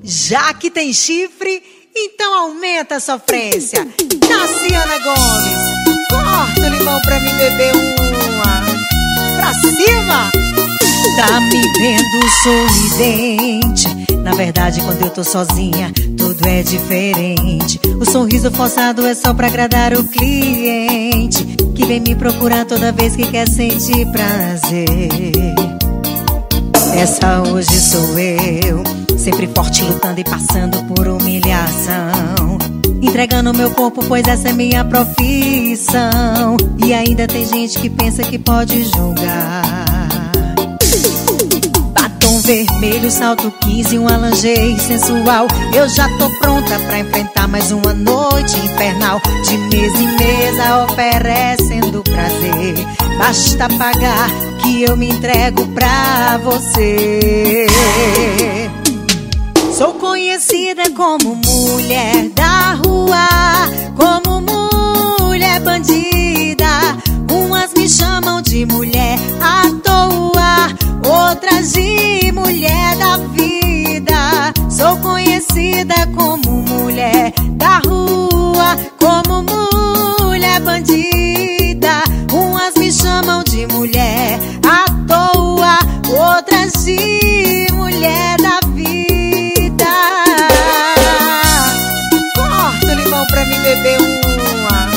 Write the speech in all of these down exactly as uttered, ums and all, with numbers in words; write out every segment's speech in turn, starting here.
Já que tem chifre, então aumenta a sofrência. Tassiana Gomes, corta o limão pra mim beber uma. Pra cima! Tá me vendo sorridente. Na verdade, quando eu tô sozinha, tudo é diferente. O sorriso forçado é só pra agradar o cliente, que vem me procurar toda vez que quer sentir prazer. Essa hoje sou eu, sempre forte, lutando e passando por humilhação, entregando meu corpo, pois essa é minha profissão. E ainda tem gente que pensa que pode julgar. Batom vermelho, salto quinze, uma lingerie sensual. Eu já tô pronta pra enfrentar mais uma noite infernal. De mesa em mesa oferecendo prazer. Basta pagar que eu me entrego pra você. Sou conhecida como mulher da rua, como mulher bandida. Umas me chamam de mulher à toa, outras de mulher da vida. Sou conhecida como mulher da rua, como mulher bandida. Umas me chamam de mulher à toa, outras de mulher da vida. Corta o limão pra mim beber uma.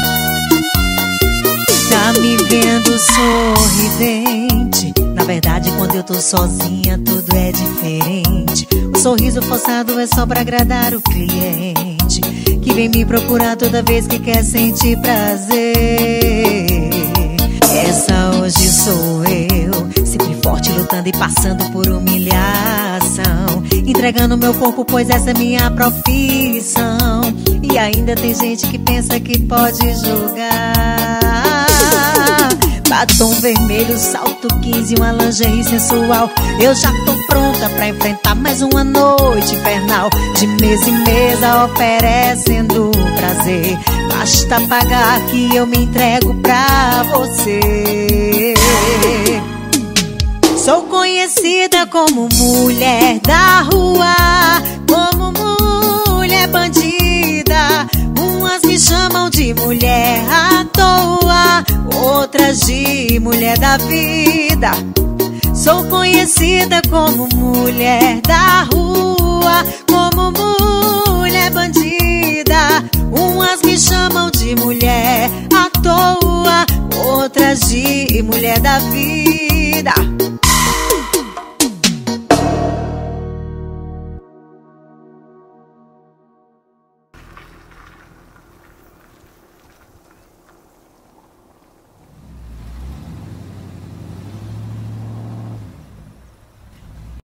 Tá me vendo sorridente. Na verdade, quando eu tô sozinha, tudo é diferente. O sorriso forçado é só pra agradar o cliente, que vem me procurar toda vez que quer sentir prazer. Essa hoje sou eu, sempre forte, lutando e passando por humilhação, entregando meu corpo, pois essa é minha profissão. E ainda tem gente que pensa que pode julgar. Batom vermelho, salto quinze, uma lingerie sensual. Eu já tô pronta pra enfrentar mais uma noite infernal. De mesa em mesa oferecendo prazer. Basta pagar que eu me entrego pra você. Sou conhecida como mulher da rua, como mulher bandida. Umas me chamam de mulher à toa, outras de mulher da vida. Sou conhecida como mulher da rua, como mulher bandida. Umas me chamam de mulher à toa, outras de mulher da vida.